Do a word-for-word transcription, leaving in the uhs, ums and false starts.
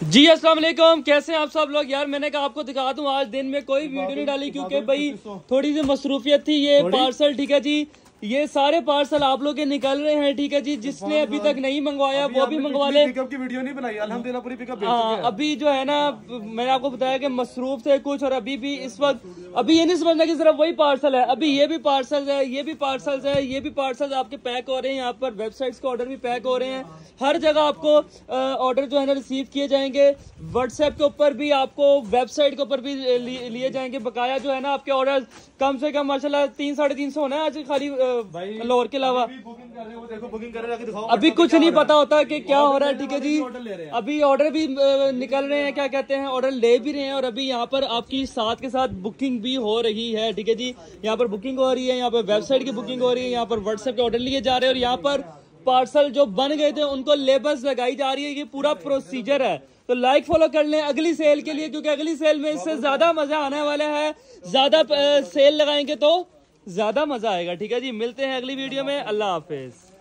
जी अस्सलाम वालेकुम, कैसे हैं आप सब लोग। यार मैंने कहा आपको दिखा दूं, आज दिन में कोई वीडियो नहीं डाली क्योंकि भाई थोड़ी सी मसरूफियत थी। ये पार्सल ठीक है जी, ये सारे पार्सल आप लोग के निकल रहे हैं ठीक है जी। जिसने अभी तक नहीं मंगवाया वो भी मंगवा ले। पिकअप की वीडियो नहीं बनाई अल्हम्दुलिल्लाह, पूरी पिकअप हाँ अभी जो है ना, मैंने आपको बताया कि मसरूफ थे कुछ, और अभी भी इस वक्त अभी ये नहीं समझना कि सिर्फ वही पार्सल है, अभी ये भी पार्सल है, ये भी पार्सल है, ये भी पार्सल आपके पैक हो रहे हैं। यहाँ पर वेबसाइट्स के ऑर्डर भी पैक हो रहे हैं। हर जगह आपको ऑर्डर जो है ना रिसीव किए जाएंगे। व्हाट्सएप के ऊपर भी आपको, वेबसाइट के ऊपर भी लिए जाएंगे बकाया। जो है ना आपके ऑर्डर कम से कम माशाल्लाह तीन साढ़े तीन सौ होना है आज खाली लाहौर के अलावा। अभी कुछ नहीं पता होता कि क्या हो रहा है ठीक है जी। अभी ऑर्डर भी निकल रहे हैं, क्या कहते हैं, ऑर्डर ले भी रहे हैं। और अभी यहाँ पर आपकी साथ के साथ बुकिंग भी हो रही है ठीक है जी। यहाँ पर बुकिंग हो रही है, यहाँ पर वेबसाइट की बुकिंग हो रही है, यहाँ पर व्हाट्सएप के ऑर्डर लिए जा रहे हैं, और यहाँ पर पार्सल जो बन गए थे उनको लेबल्स लगाई जा रही है। ये पूरा प्रोसीजर है। तो लाइक फॉलो कर लें अगली सेल के लिए, क्योंकि अगली सेल में इससे ज्यादा मजा आने वाला है। ज्यादा सेल लगाएंगे तो ज्यादा मजा आएगा ठीक है जी। मिलते हैं अगली वीडियो में। अल्लाह हाफिज।